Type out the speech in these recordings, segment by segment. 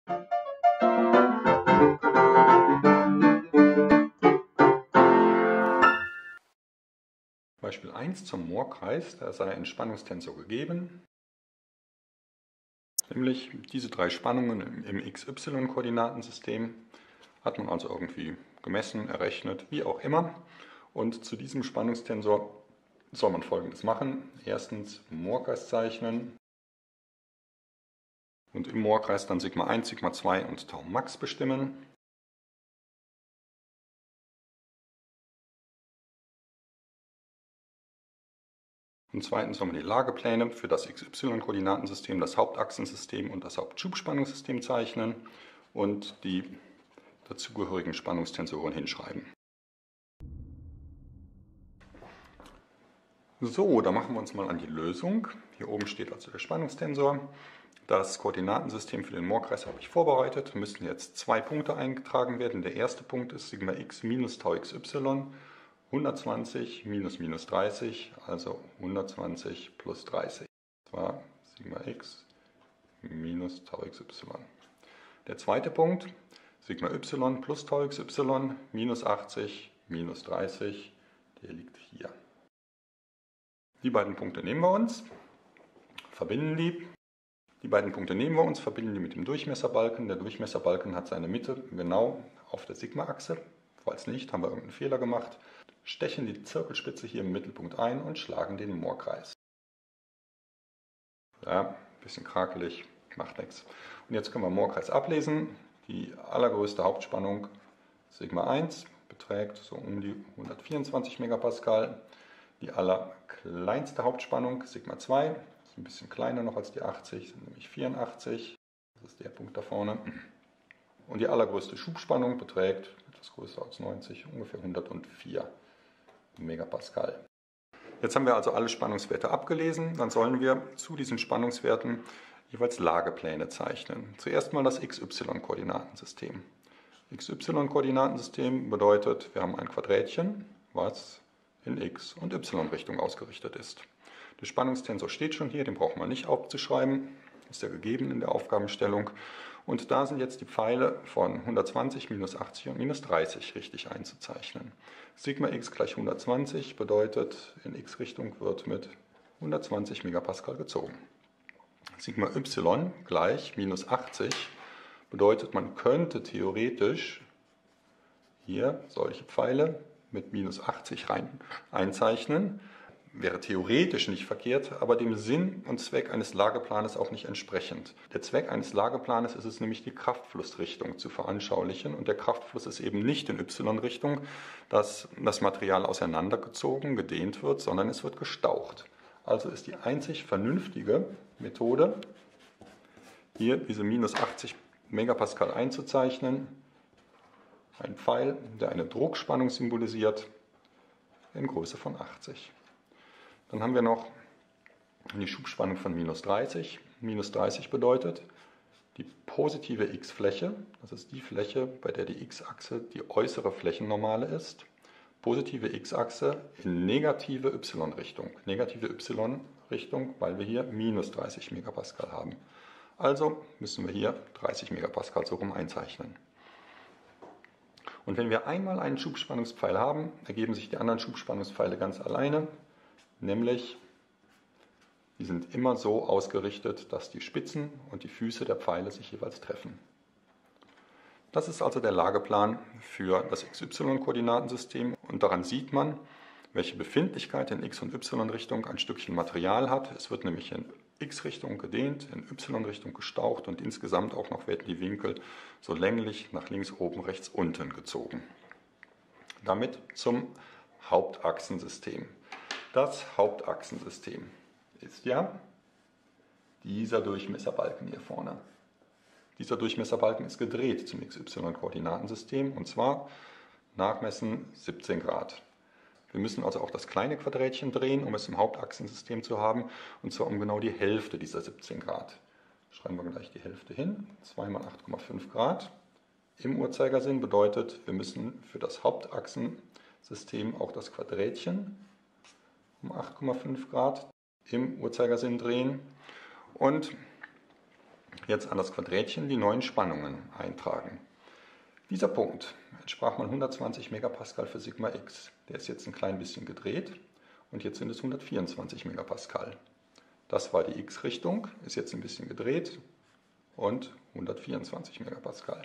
Beispiel 1 zum Mohrkreis, da sei ein Spannungstensor gegeben, nämlich diese drei Spannungen im XY-Koordinatensystem hat man also irgendwie gemessen, errechnet, wie auch immer. Und zu diesem Spannungstensor soll man Folgendes machen. Erstens Mohrkreis zeichnen und im Mohrkreis dann Sigma 1, Sigma 2 und Tau Max bestimmen. Und zweitens soll man die Lagepläne für das XY-Koordinatensystem, das Hauptachsensystem und das Hauptschubspannungssystem zeichnen und die dazugehörigen Spannungstensoren hinschreiben. So, da machen wir uns mal an die Lösung. Hier oben steht also der Spannungstensor. Das Koordinatensystem für den Mohrkreis habe ich vorbereitet. Es müssen jetzt 2 Punkte eingetragen werden. Der erste Punkt ist Sigma x minus Tau xy. 120 minus 30, also 120 plus 30. Das war Sigma x minus Tau xy. Der zweite Punkt, Sigma y plus Tau xy minus 80 minus 30, der liegt hier. Die beiden Punkte nehmen wir uns, verbinden die. Die beiden Punkte nehmen wir uns, verbinden die mit dem Durchmesserbalken. Der Durchmesserbalken hat seine Mitte genau auf der Sigma-Achse. Falls nicht, haben wir irgendeinen Fehler gemacht. Stechen die Zirkelspitze hier im Mittelpunkt ein und schlagen den Mohrkreis. Ja, ein bisschen krakelig, macht nichts. Und jetzt können wir Mohrkreis ablesen. Die allergrößte Hauptspannung Sigma 1 beträgt so um die 124 Megapascal. Die allerkleinste Hauptspannung Sigma 2 ist ein bisschen kleiner noch als die 80, sind nämlich 84. Das ist der Punkt da vorne. Und die allergrößte Schubspannung beträgt, etwas größer als 90, ungefähr 104 Megapascal. Jetzt haben wir also alle Spannungswerte abgelesen. Dann sollen wir zu diesen Spannungswerten jeweils Lagepläne zeichnen. Zuerst mal das XY-Koordinatensystem. XY-Koordinatensystem bedeutet, wir haben ein Quadrätchen, was in x- und y-Richtung ausgerichtet ist. Der Spannungstensor steht schon hier, den braucht man nicht aufzuschreiben, ist ja gegeben in der Aufgabenstellung. Und da sind jetzt die Pfeile von 120, minus 80 und minus 30 richtig einzuzeichnen. Sigma x gleich 120 bedeutet, in x-Richtung wird mit 120 Megapascal gezogen. Sigma y gleich minus 80 bedeutet, man könnte theoretisch hier solche Pfeile mit minus 80 rein einzeichnen. Wäre theoretisch nicht verkehrt, aber dem Sinn und Zweck eines Lageplanes auch nicht entsprechend. Der Zweck eines Lageplanes ist es nämlich, die Kraftflussrichtung zu veranschaulichen. Und der Kraftfluss ist eben nicht in y-Richtung, dass das Material auseinandergezogen, gedehnt wird, sondern es wird gestaucht. Also ist die einzig vernünftige Methode, hier diese minus 80 Megapascal einzuzeichnen. Ein Pfeil, der eine Druckspannung symbolisiert, in Größe von 80. Dann haben wir noch die Schubspannung von minus 30. Minus 30 bedeutet, die positive x-Fläche, das ist die Fläche, bei der die x-Achse die äußere Flächennormale ist. Positive x-Achse in negative y-Richtung. Negative y-Richtung, weil wir hier minus 30 Megapascal haben. Also müssen wir hier 30 Megapascal so rum einzeichnen. Und wenn wir einmal einen Schubspannungspfeil haben, ergeben sich die anderen Schubspannungspfeile ganz alleine. Nämlich, die sind immer so ausgerichtet, dass die Spitzen und die Füße der Pfeile sich jeweils treffen. Das ist also der Lageplan für das XY-Koordinatensystem und daran sieht man, welche Befindlichkeit in x- und y-Richtung ein Stückchen Material hat. Es wird nämlich in x-Richtung gedehnt, in y-Richtung gestaucht und insgesamt auch noch werden die Winkel so länglich nach links, oben, rechts, unten gezogen. Damit zum Hauptachsensystem. Das Hauptachsensystem ist ja dieser Durchmesserbalken hier vorne. Dieser Durchmesserbalken ist gedreht zum XY-Koordinatensystem und zwar Nachmessen 17 Grad. Wir müssen also auch das kleine Quadrätchen drehen, um es im Hauptachsensystem zu haben, und zwar um genau die Hälfte dieser 17 Grad. Schreiben wir gleich die Hälfte hin, 2 mal 8,5 Grad. Im Uhrzeigersinn bedeutet, wir müssen für das Hauptachsensystem auch das Quadrätchen um 8,5 Grad im Uhrzeigersinn drehen. Und jetzt an das Quadrätchen die neuen Spannungen eintragen. Dieser Punkt entsprach mal 120 Megapascal für Sigma x. Der ist jetzt ein klein bisschen gedreht und jetzt sind es 124 Megapascal. Das war die x-Richtung, ist jetzt ein bisschen gedreht und 124 Megapascal.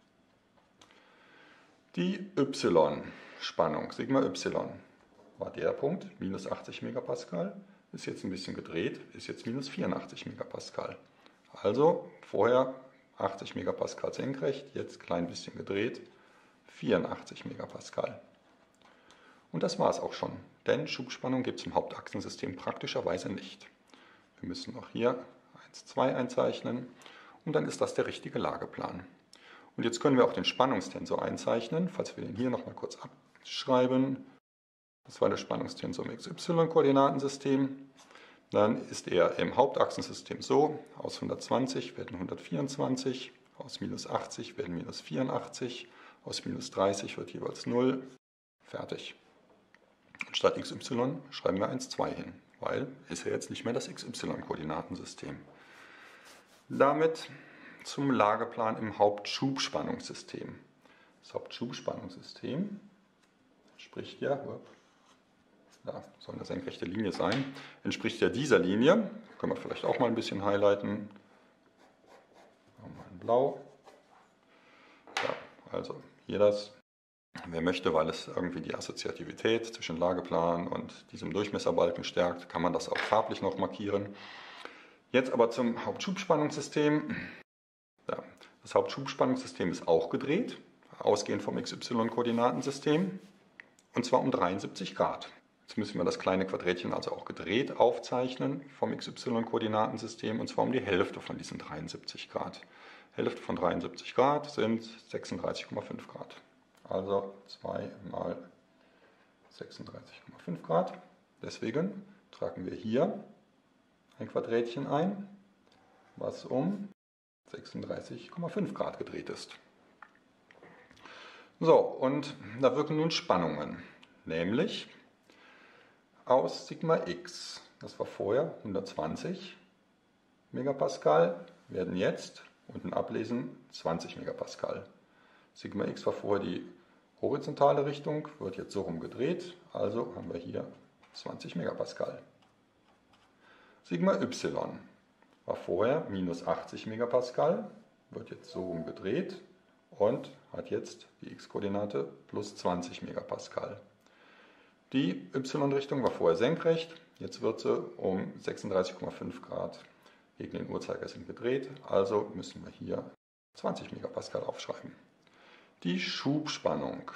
Die y-Spannung, Sigma y, war der Punkt, minus 80 Megapascal, ist jetzt ein bisschen gedreht, ist jetzt minus 84 Megapascal. Also vorher 80 Megapascal senkrecht, jetzt klein bisschen gedreht, 84 Megapascal. Und das war es auch schon, denn Schubspannung gibt es im Hauptachsensystem praktischerweise nicht. Wir müssen noch hier 1, 2 einzeichnen und dann ist das der richtige Lageplan. Und jetzt können wir auch den Spannungstensor einzeichnen, falls wir den hier nochmal kurz abschreiben. Das war der Spannungstensor im XY-Koordinatensystem. Dann ist er im Hauptachsensystem so, aus 120 werden 124, aus minus 80 werden minus 84, aus minus 30 wird jeweils 0, fertig. Und statt xy schreiben wir 1, 2 hin, weil ist ja jetzt nicht mehr das XY-Koordinatensystem. Damit zum Lageplan im Hauptschubspannungssystem. Das Hauptschubspannungssystem entspricht ja, da soll eine senkrechte Linie sein, entspricht ja dieser Linie. Können wir vielleicht auch mal ein bisschen highlighten. Machen wir in Blau. Ja, also hier das. Wer möchte, weil es irgendwie die Assoziativität zwischen Lageplan und diesem Durchmesserbalken stärkt, kann man das auch farblich noch markieren. Jetzt aber zum Hauptschubspannungssystem. Ja, das Hauptschubspannungssystem ist auch gedreht, ausgehend vom XY-Koordinatensystem, und zwar um 73 Grad. Jetzt müssen wir das kleine Quadrätchen also auch gedreht aufzeichnen vom XY-Koordinatensystem, und zwar um die Hälfte von diesen 73 Grad. Hälfte von 73 Grad sind 36,5 Grad. Also 2 mal 36,5 Grad. Deswegen tragen wir hier ein Quadrätchen ein, was um 36,5 Grad gedreht ist. So, und da wirken nun Spannungen, nämlich aus Sigma x, das war vorher 120 Megapascal, werden jetzt unten ablesen 20 Megapascal. Sigma x war vorher die horizontale Richtung, wird jetzt so rum gedreht, also haben wir hier 20 Megapascal. Sigma y war vorher minus 80 Megapascal, wird jetzt so rum gedreht und hat jetzt die x-Koordinate plus 20 Megapascal. Die y-Richtung war vorher senkrecht, jetzt wird sie um 36,5 Grad gegen den Uhrzeigersinn gedreht, also müssen wir hier 20 Megapascal aufschreiben. Die Schubspannung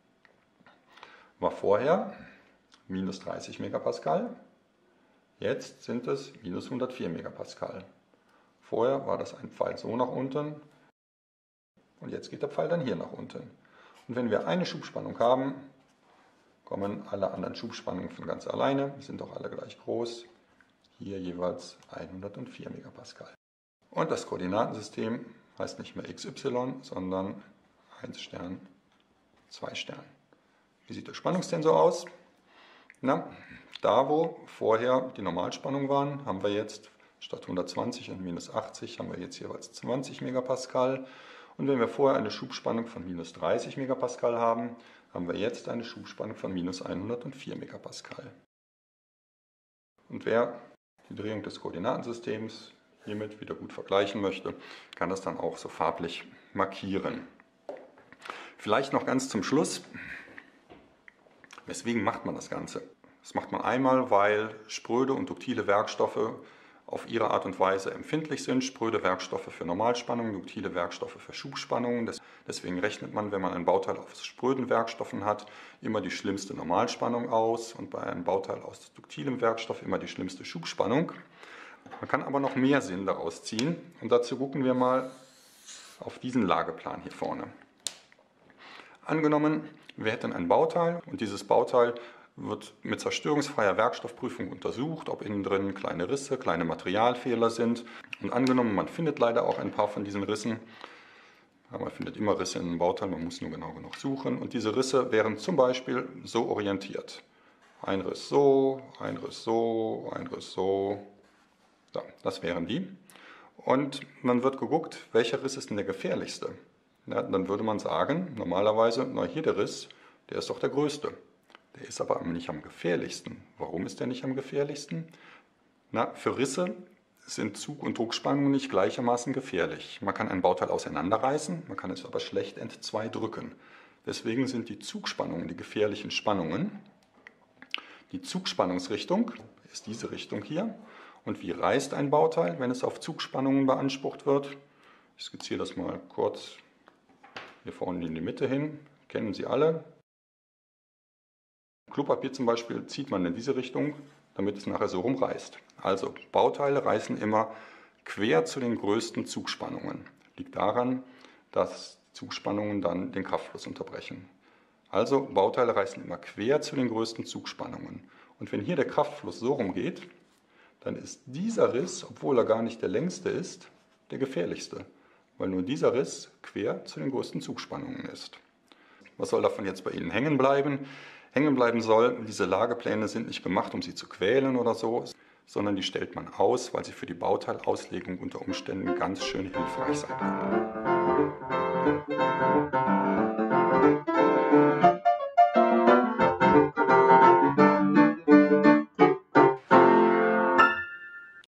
war vorher minus 30 Megapascal, jetzt sind es minus 104 Megapascal. Vorher war das ein Pfeil so nach unten und jetzt geht der Pfeil dann hier nach unten. Und wenn wir eine Schubspannung haben, kommen alle anderen Schubspannungen von ganz alleine, sind auch alle gleich groß, hier jeweils 104 Megapascal. Und das Koordinatensystem heißt nicht mehr XY, sondern 1 Stern, 2 Stern. Wie sieht der Spannungstensor aus? Na, da wo vorher die Normalspannung waren, haben wir jetzt statt 120 und minus 80 haben wir jetzt jeweils 20 Megapascal. Und wenn wir vorher eine Schubspannung von minus 30 Megapascal haben, haben wir jetzt eine Schubspannung von minus 104 Megapascal. Und wer die Drehung des Koordinatensystems hiermit wieder gut vergleichen möchte, kann das dann auch so farblich markieren. Vielleicht noch ganz zum Schluss, weswegen macht man das Ganze? Das macht man einmal, weil spröde und duktile Werkstoffe auf ihre Art und Weise empfindlich sind. Spröde Werkstoffe für Normalspannung, duktile Werkstoffe für Schubspannungen. Deswegen rechnet man, wenn man ein Bauteil aus spröden Werkstoffen hat, immer die schlimmste Normalspannung aus und bei einem Bauteil aus duktilem Werkstoff immer die schlimmste Schubspannung. Man kann aber noch mehr Sinn daraus ziehen und dazu gucken wir mal auf diesen Lageplan hier vorne. Angenommen, wir hätten ein Bauteil und dieses Bauteil wird mit zerstörungsfreier Werkstoffprüfung untersucht, ob innen drin kleine Risse, kleine Materialfehler sind. Und angenommen, man findet leider auch ein paar von diesen Rissen. Ja, man findet immer Risse in einem Bauteil, man muss nur genau genug suchen. Und diese Risse wären zum Beispiel so orientiert. Ein Riss so, ein Riss so, ein Riss so. Ja, das wären die. Und dann wird geguckt, welcher Riss ist denn der gefährlichste. Ja, dann würde man sagen, normalerweise, na hier der Riss, der ist doch der größte. Der ist aber nicht am gefährlichsten. Warum ist der nicht am gefährlichsten? Na, für Risse sind Zug- und Druckspannungen nicht gleichermaßen gefährlich. Man kann ein Bauteil auseinanderreißen, man kann es aber schlecht entzwei drücken. Deswegen sind die Zugspannungen die gefährlichen Spannungen. Die Zugspannungsrichtung ist diese Richtung hier. Und wie reißt ein Bauteil, wenn es auf Zugspannungen beansprucht wird? Ich skizziere das mal kurz hier vorne in die Mitte hin. Kennen Sie alle. Klopapier zum Beispiel zieht man in diese Richtung, damit es nachher so rumreißt. Also Bauteile reißen immer quer zu den größten Zugspannungen. Liegt daran, dass Zugspannungen dann den Kraftfluss unterbrechen. Also Bauteile reißen immer quer zu den größten Zugspannungen. Und wenn hier der Kraftfluss so rumgeht, dann ist dieser Riss, obwohl er gar nicht der längste ist, der gefährlichste, weil nur dieser Riss quer zu den größten Zugspannungen ist. Was soll davon jetzt bei Ihnen hängen bleiben? Hängen bleiben soll, diese Lagepläne sind nicht gemacht, um Sie zu quälen oder so, sondern die stellt man aus, weil sie für die Bauteilauslegung unter Umständen ganz schön hilfreich sein können.